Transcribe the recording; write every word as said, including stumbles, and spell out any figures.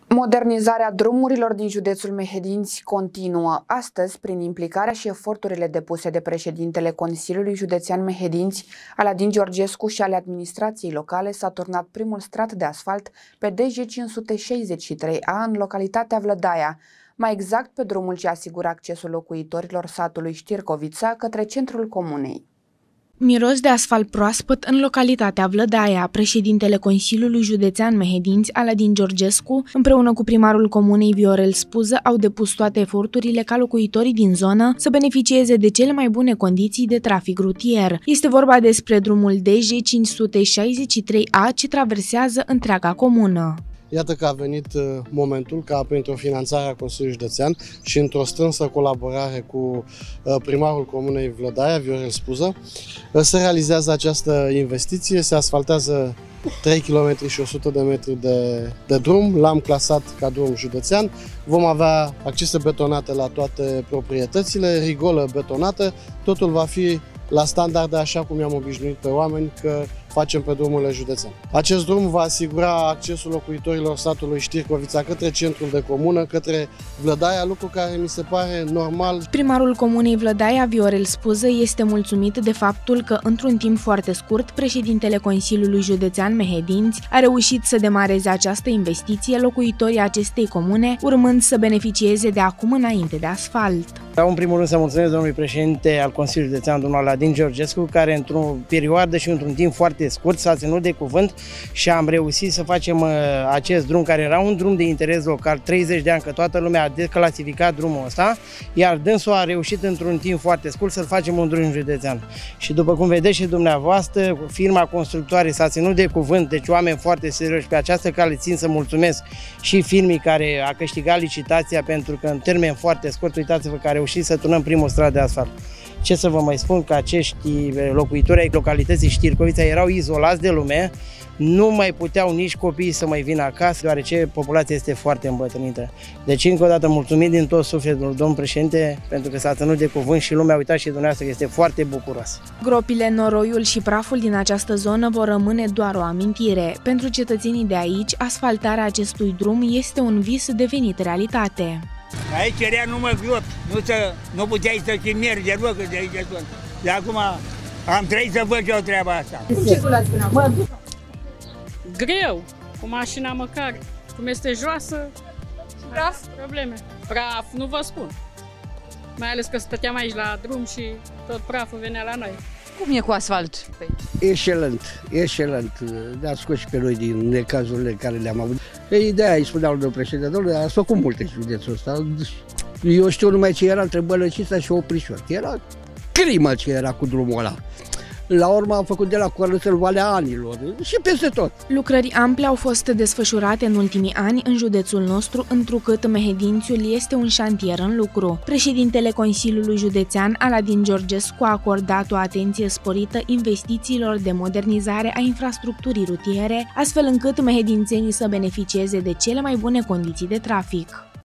Modernizarea drumurilor din județul Mehedinți continuă. Astăzi, prin implicarea și eforturile depuse de președintele Consiliului Județean Mehedinți, Aladin Georgescu și ale administrației locale, s-a turnat primul strat de asfalt pe D J cinci sute șaizeci și trei A în localitatea Vlădaia, mai exact pe drumul ce asigură accesul locuitorilor satului Ștircovița către centrul comunei. Miros de asfalt proaspăt în localitatea Vlădaia. Președintele Consiliului Județean Mehedinți, Aladin Georgescu, împreună cu primarul comunei Viorel Spuză, au depus toate eforturile ca locuitorii din zonă să beneficieze de cele mai bune condiții de trafic rutier. Este vorba despre drumul D J cinci sute șaizeci și trei A ce traversează întreaga comună. Iată că a venit momentul ca, printr-o finanțare a Consiliului Județean și într-o strânsă colaborare cu primarul comunei Vlădaia, Viorel Spuză, se realizează această investiție, se asfaltează trei kilometri și o sută de metri de, de drum, l-am clasat ca drum județean, vom avea accese betonate la toate proprietățile, rigolă betonată, totul va fi la standarde așa cum i-am obișnuit pe oameni că facem pe drumurile județene. Acest drum va asigura accesul locuitorilor satului Ștircovița către centrul de comună, către Vlădaia, lucru care mi se pare normal. Primarul comunei Vlădaia, Viorel Spuză, este mulțumit de faptul că, într-un timp foarte scurt, președintele Consiliului Județean Mehedinți a reușit să demareze această investiție, locuitorii acestei comune urmând să beneficieze de acum înainte de asfalt. Vreau în primul rând să mulțumesc domnului președinte al Consiliului Județean, domnul Aladin Georgescu, care într-o perioadă și într-un timp foarte scurt s-a ținut de cuvânt și am reușit să facem uh, acest drum, care era un drum de interes local, treizeci de ani, că toată lumea a declasificat drumul ăsta, iar dânsul a reușit într-un timp foarte scurt să-l facem un drum județean. Și după cum vedeți și dumneavoastră, firma constructoare s-a ținut de cuvânt, deci oameni foarte serioși. Pe această cale țin să mulțumesc și firmii care a câștigat licitația, pentru că în termen foarte scurt, uitați-vă că a reușit să turnăm primul strat de asfalt. Ce să vă mai spun, că acești locuitori ai localității Ștircovița erau izolați de lume, nu mai puteau nici copiii să mai vină acasă, deoarece populația este foarte îmbătrânită. Deci, încă o dată, mulțumim din tot sufletul, domnul președinte, pentru că s-a ținut de cuvânt și lumea a uitat și dumneavoastră că este foarte bucuroasă. Gropile, noroiul și praful din această zonă vor rămâne doar o amintire. Pentru cetățenii de aici, asfaltarea acestui drum este un vis devenit realitate. Aici era numai grot, nu, să, nu puteai să și mergi de loc de aici tot. De acum am trăit să văd eu treaba asta. Cum circulați până acum? Greu, cu mașina măcar, cum este joasă, praf, probleme. Praf, nu vă spun. Mai ales că stăteam aici la drum și tot praful venea la noi. Cum e cu asfalt? Excelent, excelent. Ne-a scos și pe noi din necazurile care le-am avut. Ideea îi spunea lui președinte, domnule, ați făcut multe în județul ăsta. Eu știu numai ce era între Bălăcița și Oprișor. Era crimă ce era cu drumul ăla. La urmă am făcut de la Corlățel Valea Anilor și peste tot. Lucrări ample au fost desfășurate în ultimii ani în județul nostru, întrucât Mehedințiul este un șantier în lucru. Președintele Consiliului Județean, Aladin Georgescu, a acordat o atenție sporită investițiilor de modernizare a infrastructurii rutiere, astfel încât mehedințenii să beneficieze de cele mai bune condiții de trafic.